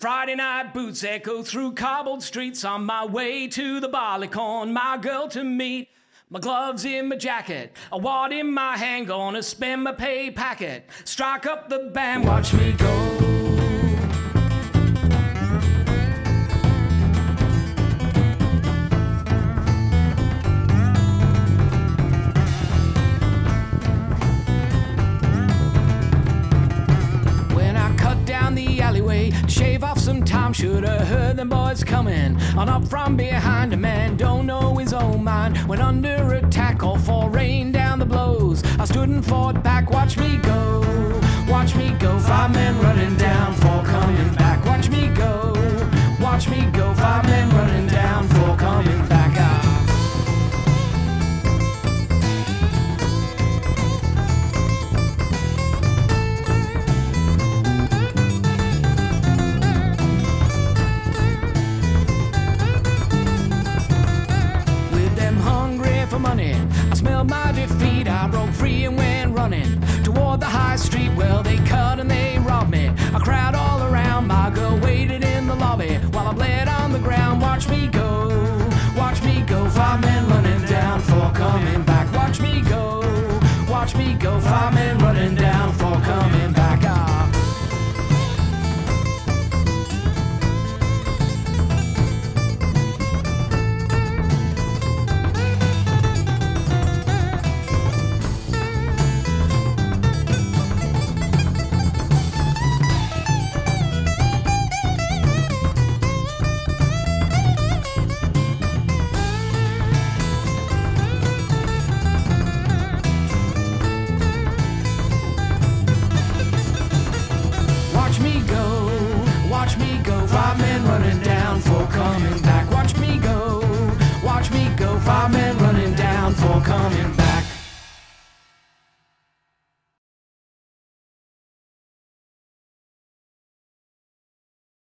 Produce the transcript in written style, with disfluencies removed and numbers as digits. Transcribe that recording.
Friday night boots echo through cobbled streets on my way to the Barleycorn, my girl to meet. My gloves in my jacket, a wad in my hand, gonna spend my pay packet. Strike up the band, watch me go. Alleyway, shave off some time, should have heard them boys coming on up from behind. A man don't know his own mind, went under attack, all for rain down the blows. I stood and fought back, watch me go, watch me go. 5 men running down, 4 coming back, watch me go, watch me go. 5 men running down, 4 coming back. For money, I smelled my defeat. I broke free and went running toward the high street. Well, they cut and they robbed me. A crowd all around. My girl waited in the lobby while I bled on the ground. Watch me go, watch me go. 5 men running down, 4 coming back. Watch me go, watch me go. 5 men running down, 4 coming back. Watch me go, 5 men running down, 4 coming back. Watch me go, watch me go. 5 men running down, 4 coming back.